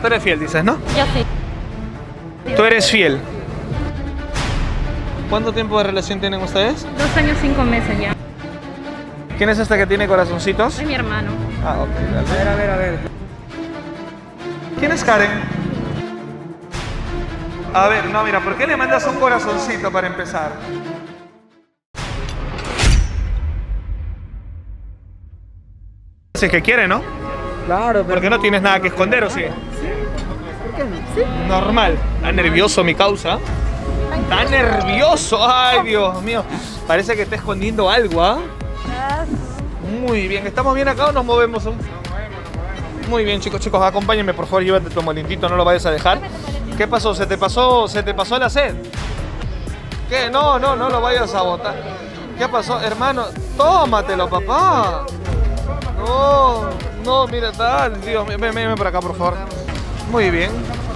Tú eres fiel, dices, ¿no? Yo sí. Tú eres fiel. ¿Cuánto tiempo de relación tienen ustedes? 2 años, 5 meses ya. ¿Quién es este que tiene corazoncitos? Es mi hermano. Ah, ok. Dale. A ver. ¿Quién es Karen? A ver, no, mira, ¿por qué le mandas un corazoncito para empezar? Si es que quiere, ¿no? Claro, pero... Porque no tienes nada que esconder, ¿o sí? ¿Por qué no? Sí. Normal. Está nervioso mi causa. Está nervioso. Ay, Dios mío. Parece que está escondiendo algo, ¿ah? Muy bien. ¿Estamos bien acá o nos movemos? Muy bien, chicos, acompáñenme, por favor, llévate tu molintito, no lo vayas a dejar. ¿Qué pasó? ¿Se te pasó la sed? ¿Qué? No lo vayas a botar. ¿Qué pasó, hermano? Tómatelo, papá. No, mira, dale, Dios, ven por acá, por favor. Muy bien.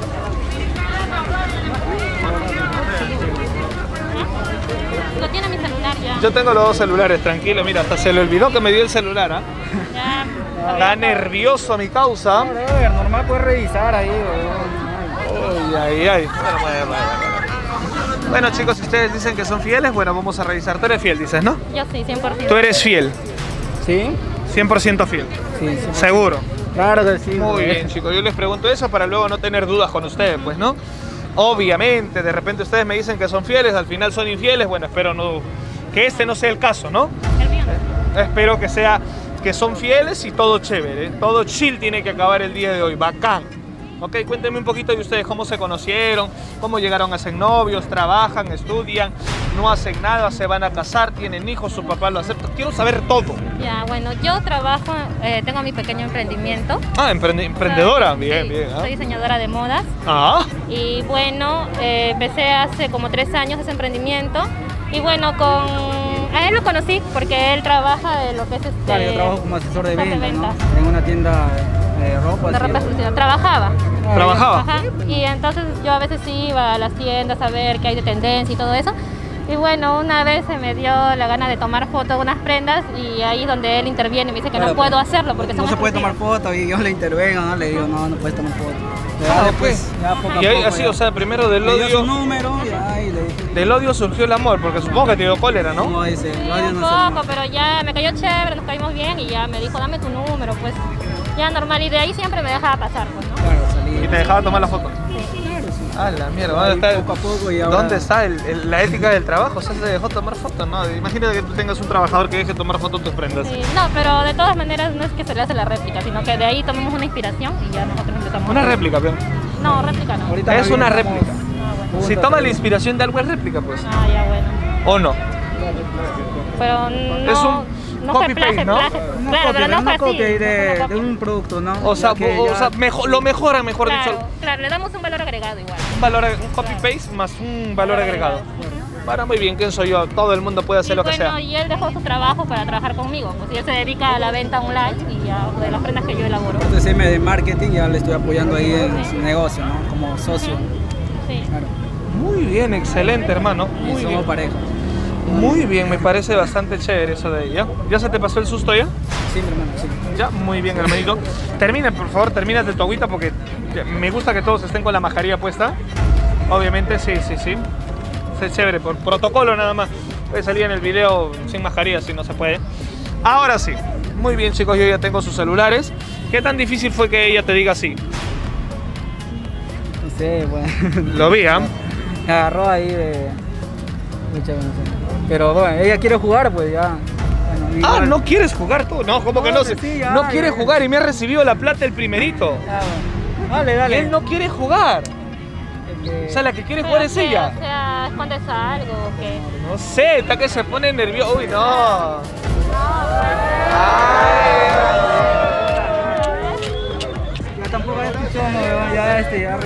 No tiene mi celular ya. Yo tengo los dos celulares, tranquilo, mira, hasta se le olvidó que me dio el celular, ¿ah? Ya. Está nervioso mi causa. Normal puedes revisar ahí. Ay. Bueno, chicos, si ustedes dicen que son fieles, bueno, vamos a revisar. Tú eres fiel, dices, ¿no? Yo sí, 100%. Tú eres fiel. ¿Sí? 100% fiel. Sí. Seguro. Claro que sí. Muy bien, chicos. Yo les pregunto eso para luego no tener dudas con ustedes, pues, ¿no? Obviamente, de repente ustedes me dicen que son fieles, al final son infieles. Bueno, espero que este no sea el caso, ¿no? El mío. Espero que son fieles y todo chévere. Todo chill tiene que acabar el día de hoy. Bacán. Ok, cuéntenme un poquito de ustedes, cómo se conocieron, cómo llegaron a ser novios, trabajan, estudian, no hacen nada, se van a casar, tienen hijos, su papá lo acepta. Quiero saber todo. Ya, bueno, yo trabajo, tengo mi pequeño emprendimiento. Ah, emprendedora, Sí, bien. ¿Ah? Soy diseñadora de modas. Ah. Y bueno, empecé hace como 3 años ese emprendimiento. Y bueno, a él lo conocí porque él trabaja de lo que es Claro, yo trabajo como asesor de venta, ventas. ¿no? En una tienda de ropa. De ropa exclusiva. Trabajaba. ¿Trabajaba? Y entonces yo a veces iba a las tiendas a ver qué hay de tendencia y todo eso. Y bueno, una vez se me dio la gana de tomar fotos de unas prendas y ahí es donde él interviene y me dice que no puedo hacerlo porque no son se puede tomar exclusivas. fotos y yo le intervengo, ¿no? Le digo, no puedes tomar fotos. Después, ya poco a Y ahí, poco, así, ya. o sea, primero del Le dio su odio. número y ahí le dije. Del odio surgió el amor, porque supongo que te dio cólera, ¿no? No, ese, Sí, el odio un no se poco, pero ya me cayó chévere, nos caímos bien y ya me dijo, dame tu número, pues ya normal. Y de ahí siempre me dejaba pasar, pues, ¿no? Claro, salí. Y te dejaba tomar la foto. Ah, la mierda, ¿dónde está, Poco a poco y ahora... ¿dónde está la ética del trabajo? O sea, se dejó tomar fotos, ¿no? Imagínate que tú tengas un trabajador que deje tomar fotos de tus prendas. Sí, no, pero de todas maneras no es que se le hace la réplica, sino que de ahí tomamos una inspiración y ya nosotros empezamos. Una réplica, pero. No, réplica no. Ahorita Es una estamos réplica. Ah, bueno. juntos, Si toma la pero- inspiración de algo es réplica, pues. Ah, ya bueno. ¿O no? Pero no, Es un no copy fue plagio, paste, ¿no? plagio. Una Claro, copia, pero no una fue así. copia ahí no fue una de copia. un producto, ¿no? O sea, Ya que ya- lo mejoran, mejor dicho. Claro, le damos un valor agregado igual. Un copy paste más un valor agregado. Para muy bien, ¿quién soy yo? Todo el mundo puede hacer lo que bueno, sea. y él dejó su trabajo para trabajar conmigo. Pues y él se dedica a la venta online y ya de las prendas que yo elaboro. Entonces, de marketing ya le estoy apoyando ahí en su negocio, ¿no? Como socio. Sí. Claro. Muy bien, excelente, hermano. Y Muy somos bien. pareja. Muy bien, me parece bastante chévere eso de ella. ¿Ya se te pasó el susto ya? Sí, mi hermano, sí. Ya, muy bien, hermanito. Termina, por favor, termínate tu agüita porque me gusta que todos estén con la mascarilla puesta. Obviamente, sí. Es chévere, por protocolo nada más. Puede salir en el video sin mascarilla si no se puede. Ahora sí. Muy bien, chicos, yo ya tengo sus celulares. ¿Qué tan difícil fue que ella te diga sí? No sé, bueno. Lo vi, ¿ah? Me agarró ahí de... Mucha, no sé. Pero bueno, ella quiere jugar, pues ya. Bueno, Ah, igual. ¿no quieres jugar tú? No, ¿cómo que no? No, sí, ya, No quiere ya. jugar y me ha recibido la plata el primerito. Ya, bueno. Dale. Él no quiere jugar. O sea, la que quiere jugar es Pero que, ella. O sea, ¿escondes algo o qué? No sé, está que se pone nervioso. Uy, no. Ya tampoco ya escuchó, no, ya ya...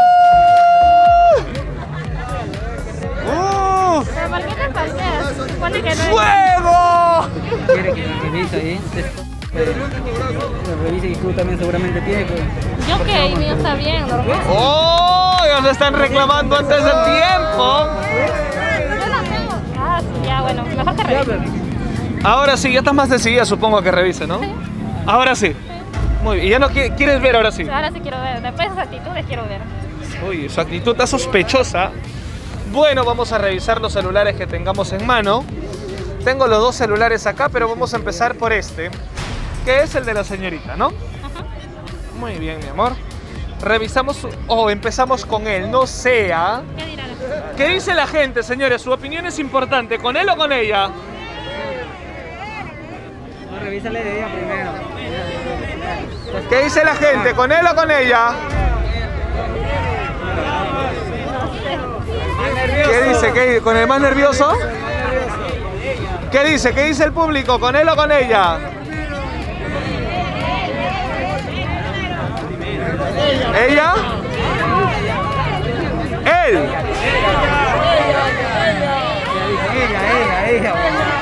¿Pero por qué te falseas? Se supone que no es... ¡Fuego! Quiere que la revise ahí. La revise y tú también seguramente tienes que... Yo que el mío está bien, normal. ¡Oh! Ya se están reclamando antes del tiempo. Yo la tengo. Ah, sí, ya, bueno, mejor que Ya, revise. pero... Ahora sí, ya estás más decidida, supongo, que revise, ¿no? Sí. Ahora sí. Muy bien. ¿Y ya no quieres ver ahora sí? Ahora sí quiero ver, después de esas actitudes quiero ver. Uy, su actitud está sospechosa. Bueno, vamos a revisar los celulares que tengamos en mano. Tengo los dos celulares acá, pero vamos a empezar por este, que es el de la señorita, ¿no? Ajá. Muy bien, mi amor. Revisamos o empezamos con él, no sea. ¿Qué dirán? ¿Qué dice la gente, señores? Su opinión es importante, ¿con él o con ella? No, revísale de ella primero. ¿Qué dice la gente? ¿Con él o con ella? ¿Qué dice? ¿Con el más nervioso? ¿Qué dice? ¿Qué dice el público? ¿Con él o con ella? ¿Ella? ¿Él? Ella.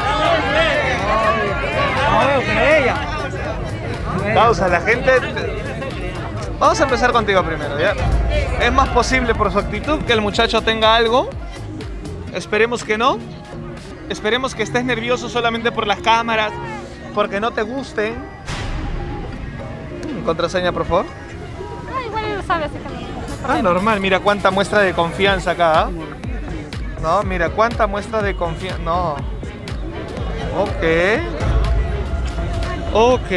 No, pero ella. Pausa, la gente... Vamos a empezar contigo primero, ¿ya? Es más posible por su actitud que el muchacho tenga algo. Esperemos que no. Esperemos que estés nervioso solamente por las cámaras, porque no te gusten. Contraseña, por favor. Igual lo sabe, así que no hay problema. Normal. Mira cuánta muestra de confianza acá. ¿Ah? No, mira cuánta muestra de confianza. No. Ok.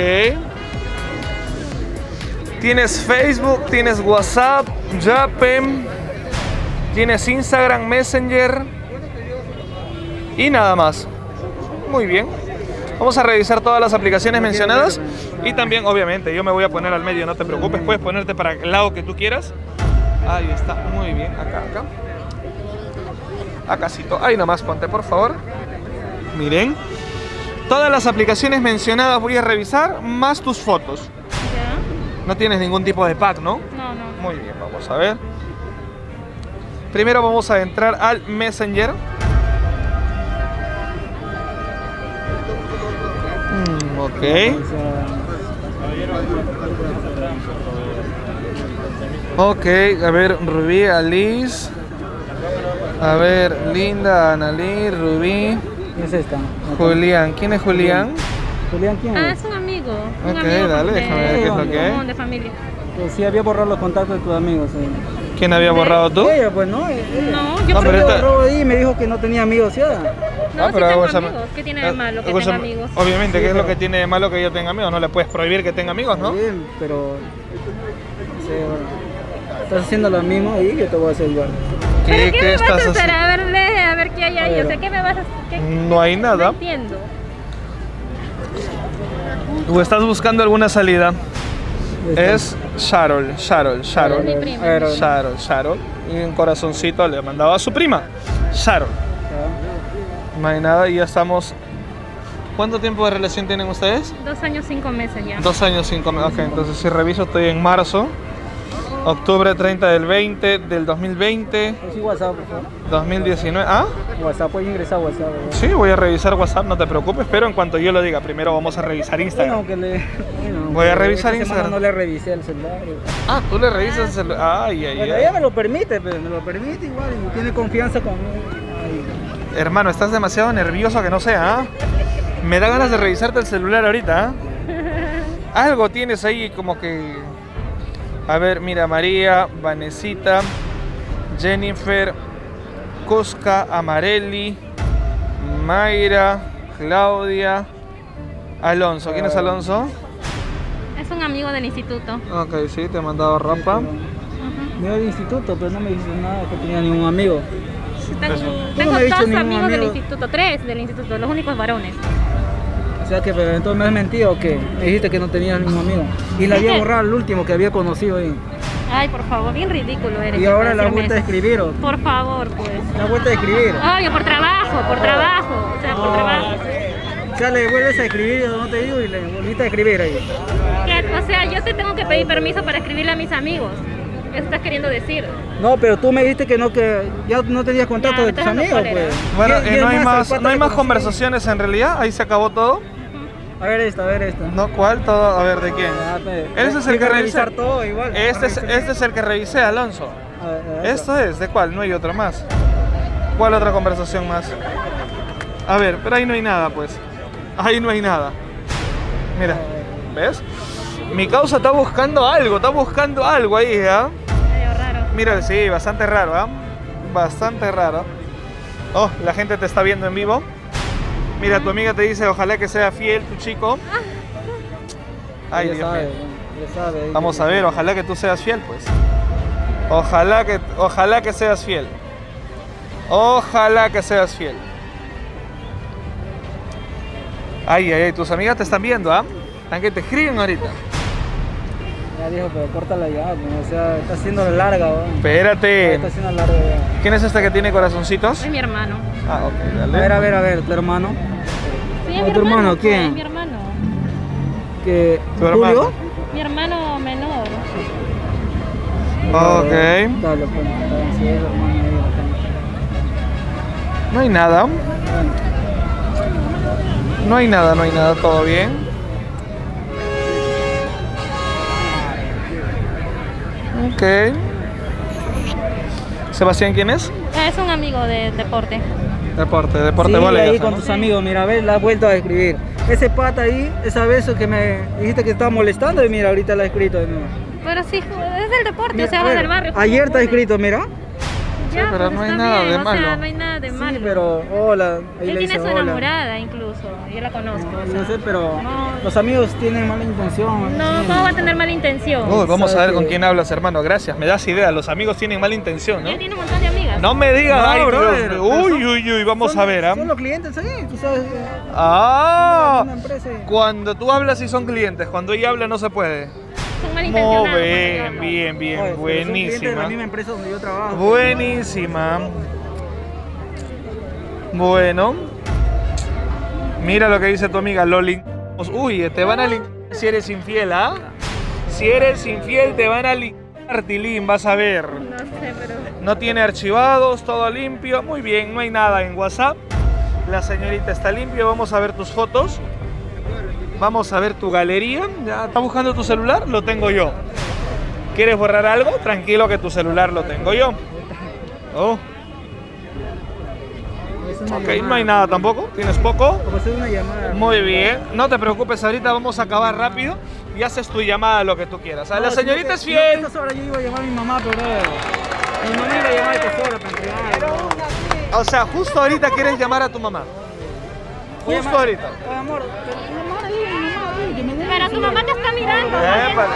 Tienes Facebook, tienes WhatsApp, Yapem, tienes Instagram, Messenger y nada más. Muy bien. Vamos a revisar todas las aplicaciones mencionadas y también, obviamente, yo me voy a poner al medio, no te preocupes, puedes ponerte para el lado que tú quieras. Ahí está, muy bien, acá. Acácito, ahí nomás ponte, por favor. Miren, todas las aplicaciones mencionadas voy a revisar, más tus fotos. ¿Ya? No tienes ningún tipo de pack, ¿no? No. Muy bien, vamos a ver. Primero vamos a entrar al Messenger. Ok. Ok, a ver, Rubí, Alice. A ver, Linda, Analí, Rubí. ¿Qué es esta? Julián. ¿Quién es Julián? ¿Julián quién es? Es un amigo. Ok, dale, déjame ver qué es lo que es. De familia. Pues sí, había borrado los contactos de tus amigos. ¿Quién había borrado tú? Ella, pues, ¿no? No, yo No, pero Ella esta- borró ahí y me dijo que no tenía amigos, ¿ya? No, sí pero tengo vamos a- amigos. ¿Qué tiene de malo que tenga amigos? Obviamente, Sí, ¿qué es lo pero- que tiene de malo que yo tenga amigos? No le puedes prohibir que tenga amigos, ¿no? Bien, pero... No sé, bueno, estás haciendo lo mismo y yo te voy a hacer igual. ¿Pero qué me vas a hacer? haciendo? A ver qué hay ahí. O sea, ¿qué me vas a hacer? No hay No nada. entiendo. ¿O estás buscando alguna salida? Es Sharol. Mi prima. A ver, Sharol. Y un corazoncito le mandaba a su prima. Sharol. No hay nada y ya estamos... ¿Cuánto tiempo de relación tienen ustedes? 2 años, 5 meses ya. 2 años, 5 meses. Ok, entonces si reviso estoy en marzo. Octubre 30 del 20, del 2020, Sí, WhatsApp, por favor. 2019. ¿Ah? WhatsApp, puedes ingresar a WhatsApp. ¿verdad? Sí, voy a revisar WhatsApp, no te preocupes, pero en cuanto yo lo diga, primero vamos a revisar Instagram. Bueno, bueno, Voy a revisar esta semana Instagram. no le revisé el celular. Ah, tú le revisas el celular. Ay, Bueno, ella me lo permite, pero me lo permite igual y tiene confianza conmigo. Ay. Hermano, estás demasiado nervioso que no sea, ¿ah? Me da ganas de revisarte el celular ahorita, ¿ah? Algo tienes ahí como que... A ver, mira, María, Vanesita, Jennifer, Cusca, Amarelli, Mayra, Claudia, Alonso. ¿Quién es Alonso? Es un amigo del instituto. Ok, sí, te he mandado rapa. Me iba al instituto, pero no me dijo nada que tenía ningún amigo. Tengo, no me he dicho 2 ningún amigos del amigo. instituto, 3 del instituto, los únicos varones. O sea que, pero entonces me has mentido o qué? Me dijiste que no tenías ningún amigo. Y la había borrado el último que había conocido ahí. Ay, por favor, bien ridículo eres. Y ahora para la decirme vuelta a eso. escribir, ¿o? Por favor, pues. La vuelta a escribir. Obvio, por trabajo, o sea, por trabajo. O sea, le vuelves a escribir, no te digo, y le volviste a escribir ahí. O sea, yo te tengo que pedir permiso para escribirle a mis amigos. Eso estás queriendo decir. No, pero tú me dijiste que ya no tenías contacto Ya, de me tus estás dando amigos, cólera. pues. Bueno, Y es no hay el más, pata no hay que más conocí. conversaciones en realidad. Ahí se acabó todo. A ver esta, a ver esta. No, ¿cuál? Todo. A ver, ¿de quién? Ese es el que revisé. revisar todo igual. Este es el que revisé, Alonso. Esto es, ¿de cuál? No hay otro más. ¿Cuál otra conversación más? A ver, pero ahí no hay nada, pues. Ahí no hay nada. Mira, ¿ves? Mi causa está buscando algo ahí, ¿ah? Medio raro. Mira, sí, bastante raro, ¿ah? Bastante raro. Oh, la gente te está viendo en vivo. Mira, tu amiga te dice, ojalá que sea fiel tu chico. Ay, Dios mío. Vamos a ver, ojalá que tú seas fiel, pues. Ojalá que seas fiel. Ojalá que seas fiel. Ay, ay, ay, tus amigas te están viendo, ¿ah? Están que te escriben ahorita. Ya dijo, pero córtala ya, pues, o sea, está haciendo larga, weón. Espérate. Está haciendo larga ya. ¿Quién es este que tiene corazoncitos? Es mi hermano. Ah, ok, dale. A ver, tu hermano. Sí, es ¿Tu mi hermano, hermano? ¿Quién? Es mi hermano. ¿Que ¿Tu Julio? hermano? Mi hermano menor. Ok. Dale, pues, sí, es hermano ahí, No hay nada. No hay nada, todo bien. Ok. Sebastián, ¿quién es? Es un amigo de deporte. Deporte sí, voleibol. ahí con tus amigos, mira, ves, la has vuelto a escribir. Ese pata ahí, esa vez que me dijiste que estaba molestando y mira, ahorita la he escrito de nuevo. Pero sí, es del deporte, Mira, o sea, a va ver, del barrio. ayer te ha escrito, mira. Sí, pero no hay nada de O malo. sea, no hay nada de malo. Sí, pero hola, ahí Él le tiene dice su hola. enamorada incluso, yo la conozco. o sea. No sé, pero No. los amigos tienen mala intención. No, ¿cómo va a tener mala intención? Uy, vamos a ver con que- quién hablas, hermano. Gracias, me das idea. Los amigos tienen mala intención, ¿no? Él tiene un montón de amigas. No me digas, No, ay, brother, Dios. pero Uy, vamos son- a ver, ¿ah? Son los clientes ahí, tú sabes. Ah, Una empresa ahí. cuando tú hablas y son clientes, cuando ella habla no se puede. Son Muy malintencionados. bien, bien, Oye, bien, pero son clientes de buenísima. la misma empresa donde yo trabajo. Buenísima. Bueno. Mira lo que dice tu amiga Loli. Uy, te van a limpiar si eres infiel, ¿ah? Si eres infiel te van a limpiar, Tilín, vas a ver. No sé, pero... No tiene archivados, todo limpio. Muy bien, no hay nada en WhatsApp. La señorita está limpia. Vamos a ver tus fotos. Vamos a ver tu galería. ¿Ya está buscando tu celular? Lo tengo yo. ¿Quieres borrar algo? Tranquilo que tu celular lo tengo yo. Oh, Es una ok, llamada. no hay nada tampoco. ¿Tienes poco? Como hacer una llamada. Muy bien. No te preocupes, ahorita vamos a acabar rápido y haces tu llamada lo que tú quieras. La señorita es fiel. A estas horas yo iba a llamar a mi mamá, pero mi mamá iba a llamar a estas horas para entregar. O sea, justo ahorita quieres llamar a tu mamá. Justo ahorita. Ay, amor, mi mamá ahí, que me dé Pero el tu mamá te está mirando. Épale,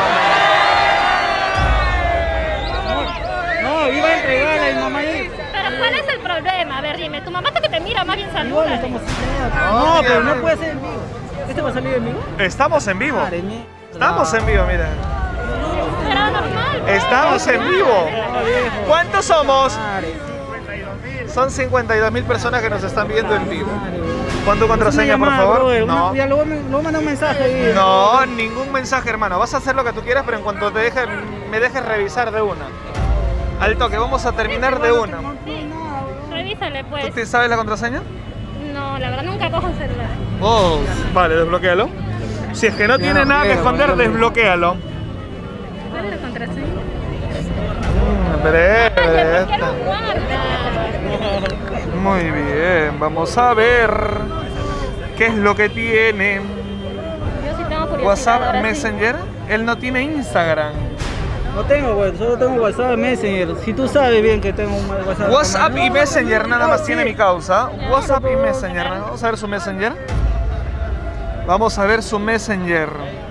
No, iba a entregarle a mi mamá ahí. Pero ¿cuál es el problema? A ver, dime, tu mamá está que te mira, más bien Igual saluda. estamos No, pero no puede ser en vivo. ¿Este va a salir en vivo? Estamos en vivo. Madre mía. Estamos en vivo, mira. Pero normal. pues, Estamos en normal. vivo. ¿Cuántos somos? Madre. Son 52.000 personas que nos están viendo en vivo. Pon tu Una contraseña, por llamada, favor. brother, No. Ya luego me manda un mensaje ahí. No, ningún mensaje, hermano. Vas a hacer lo que tú quieras, pero en cuanto me dejes revisar de una. Al toque, vamos a terminar de una. Revísale, pues. ¿Tú sabes la contraseña? No, la verdad nunca cojo el celular. Oh, vale, desbloquéalo. Si es que no tiene nada que esconder, desbloquéalo. ¿Cuál es la contraseña? Breve. ¿Por qué lo guardas? Muy bien, vamos a ver qué es lo que tiene. Yo sí tengo curiosidad. WhatsApp, ahora sí. Messenger. Él no tiene Instagram. No tengo, güey, solo tengo WhatsApp y Messenger. Si tú sabes bien que tengo un WhatsApp. WhatsApp y Messenger nada más Sí. tiene mi causa. WhatsApp y Messenger. Vamos a ver su Messenger. Vamos a ver su Messenger.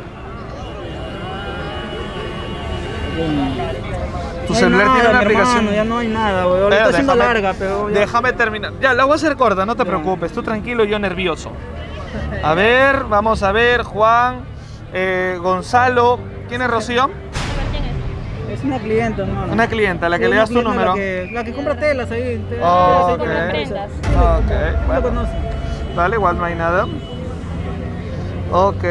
Tu No hay celular nada, tiene una mi aplicación. hermano, ya no hay nada, güey. Ahora Espera, está haciendo déjame- larga, pero ya. Déjame terminar. Ya, la voy a hacer corta, no te preocupes. Tú tranquilo, yo nervioso. A ver, vamos a ver. Juan, Gonzalo. ¿Quién es Rocío? A ver, ¿quién es? Es una clienta, hermano. Una clienta, a la que Sí, le una das tu clienta, número. La que compra telas ahí. Oh, ahí ok. con las Prendas. Sí, Ok, lo bueno. conoce. Vale, igual no hay nada. Ok.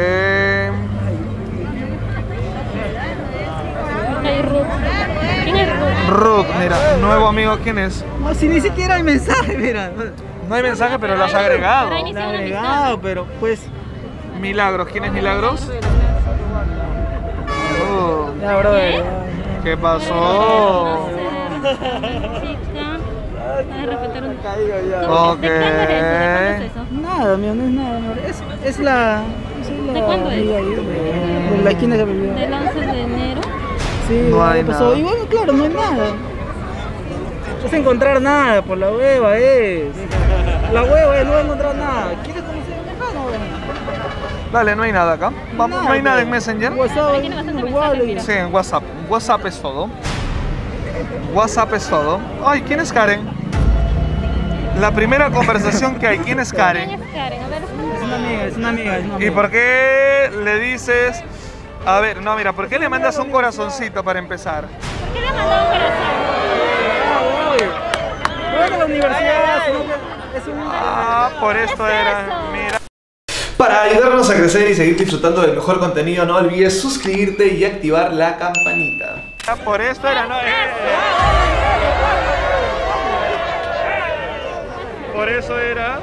Hey, Ruth. ¿Quién es Ruth? Ruth, mira, nuevo amigo, ¿quién es? No, si ni siquiera hay mensaje, mira. No hay mensaje, pero lo has agregado. Pero La inició he una agregado, pero pues. Milagros, ¿quién es Milagros? Ya, brother. ¿Qué? ¿Qué No pasó? sé. Chica. Ay, respetar un... Caigo ya. Ok. ¿De cuándo es eso? ¿De cuándo es eso? Nada, mío, no es nada, amor. Es la. ¿De cuándo es? De la esquina de Bolívar. Del 11 de enero. Sí, No hay pasó. nada. Y bueno, claro, no hay nada. No vas a encontrar nada, por la hueva es. La hueva es, no vas a encontrar nada. ¿Quieres conocer acá? No, Dale, no hay nada acá. Vamos, no hay nada en Messenger. WhatsApp, Tiene bastante igual, mensajes, mira. Sí, en WhatsApp. WhatsApp es todo. WhatsApp es todo. Ay, ¿quién es Karen? La primera conversación que hay. ¿Quién es ¿Quién Karen? es Karen? A ver. Es una amiga, es una amiga, es una amiga. ¿Y por qué le dices... A ver, no, mira, ¿por qué le mandas un corazoncito para empezar? ¿Por qué le mandó un corazón? No es de la universidad, sino que es un... Ah, por esto ¿Qué es era. eso? Mira. Para ayudarnos a crecer y seguir disfrutando del mejor contenido, no olvides suscribirte y activar la campanita. Ah, por esto era, no. Por eso era.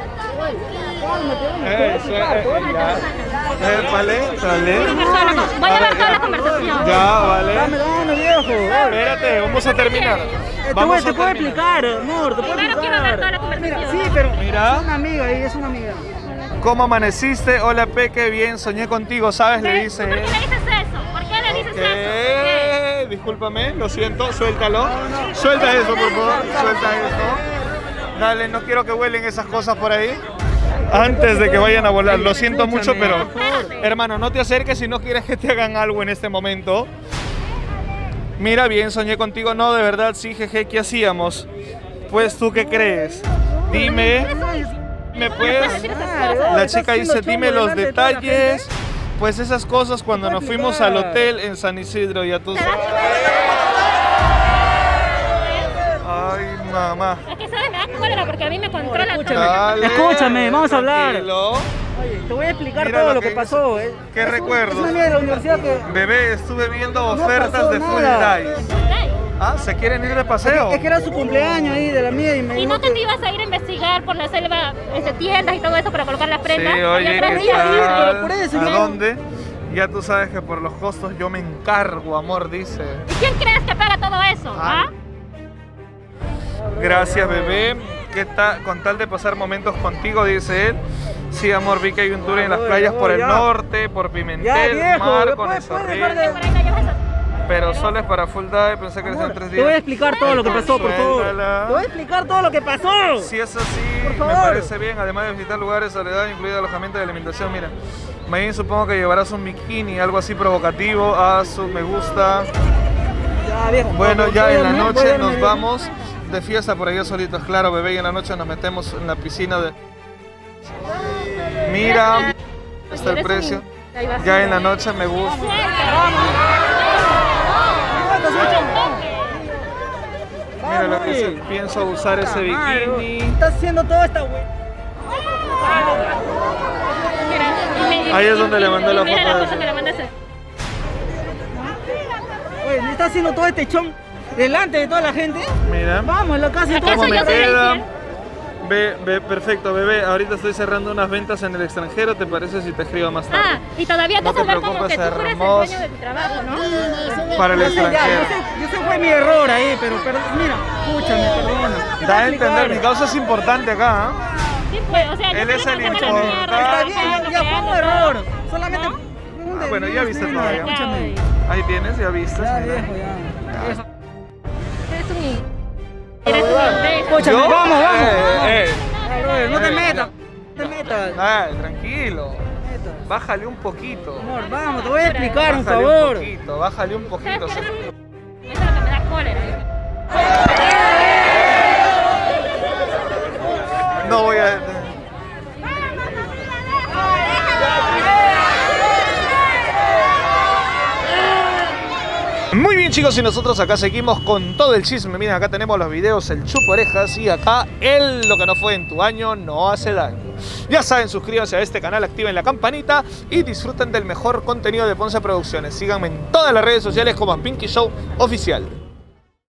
Vale, vale. Voy a ver toda la conversación. Ya, vale. Dame, viejo. Espérate, vamos a terminar. Te puedo explicar, amor, te puedo Primero quiero ver toda la explicar. conversación. Sí, pero Mira. es una amiga ahí, es una amiga. ¿Cómo amaneciste? Hola, Peque, bien, soñé contigo, ¿sabes? Le dice. ¿Por qué le dices eso? ¿Por qué le dices eso? ¿Qué? Discúlpame, lo siento, suéltalo. Suelta eso, por favor, suelta eso. Dale, no quiero que vuelen esas cosas por ahí. Antes de que vayan a volar, lo siento mucho, pero hermano, no te acerques si no quieres que te hagan algo en este momento. Mira, bien, soñé contigo. No, de verdad, sí, jeje, ¿qué hacíamos? Pues, ¿tú qué crees? Dime, ¿me puedes? La chica dice, dime los detalles. Pues esas cosas cuando nos fuimos al hotel en San Isidro, ya tú sabes. Ay, mamá. Es que sabes, me da cólera porque a mí me controla todo. Dale, Escúchame, vamos a hablar. tranquilo. Oye, te voy a explicar Mira todo lo lo que que pasó. ¿Qué Es recuerdos? una amiga de la universidad que... Bebé, estuve viendo No ofertas pasó de Full nada. Dive. Ah, ¿se quieren ir de paseo? Es que era su cumpleaños ahí de la mía y me ¿Y dijo no te que... ibas a ir a investigar por la selva, tiendas y todo eso para colocar las Sí, prendas? oye, Y otras ¿qué días, tal? pero por eso ¿A yo- dónde? Ya tú sabes que por los costos yo me encargo, amor, dice. ¿Y quién crees que paga todo eso? ¿Ah? Gracias, bebé. ¿Qué tal? Con tal de pasar momentos contigo, dice él. Sí, amor, vi que hay un tour en las playas por el ya. norte, por Ya, Pimentel, viejo, Mar, con después Esorrín. dejar de- Por ahí la llevas a... Pero solo es para Full Dive, pensé que eran Amor, 3 te voy a días. explicar todo lo que pasó, por favor. Suéltala. Te voy a explicar todo lo que pasó. Si es así, Por me favor. parece bien. Además de visitar lugares, soledad, incluido alojamiento y alimentación. Mira, Mayín, supongo que llevarás un bikini, algo así provocativo. Ah, me gusta. Ya, viejo. Bueno, ya en la Voy a noche irme, nos viejo. vamos de fiesta por allá solitos. Claro, bebé, y en la noche nos metemos en la piscina de... Mira, está el precio. Ya en la noche me gusta. Mira lo que dice, pienso usar ese bikini. Estás haciendo toda esta wey. Ahí es donde le mandé la Mira foto la de foto que le mandaste. Oye, ¿me estás haciendo todo este chon delante de toda la gente? Mira. Vamos, en la casa y ¿Acaso todo. ¿Cómo me yo soy queda? infiel? Perfecto, bebé. Ahorita estoy cerrando unas ventas en el extranjero. ¿Te parece si te escribo más tarde? Ah, y todavía te No haces te ver como preocupes, que tú eres el hermoso. dueño de tu trabajo, ¿no? Para el Ya, extranjero. yo sé fue mi error ahí, pero mira, escúchame, perdona. Te voy Da a explicar. entender, mi causa es importante acá. ¿Ah? Sí, pues, o sea, Él yo es tengo el que meter la importante. mierda, Está bien, trabajando, ya fue un creando error. todo. Solamente ¿No? un Ah, bueno, ya viste desliz, todo, nena, ya. escúchame. Ahí tienes, ya viste. Ya, mira. viejo, ya. Eso. Eres un imbécil. Eres un imbécil. Escúchame, ¿Yo? vamos. Eh. Ya, brother, no te Eh, metas. No te metas. Ay, tranquilo. Metas. Bájale un poquito. Amor, vamos, te voy a explicar, un Bájale favor. ¿Sabes bájale un qué? poquito. Eso es lo que me da cólera. No voy a... Muy bien, chicos, y nosotros acá seguimos con todo el chisme. Miren, acá tenemos los videos, el chupo orejas, y acá lo que no fue en tu año no hace daño. Ya saben, suscríbanse a este canal, activen la campanita y disfruten del mejor contenido de Ponce Producciones. Síganme en todas las redes sociales como Pinky Show Oficial.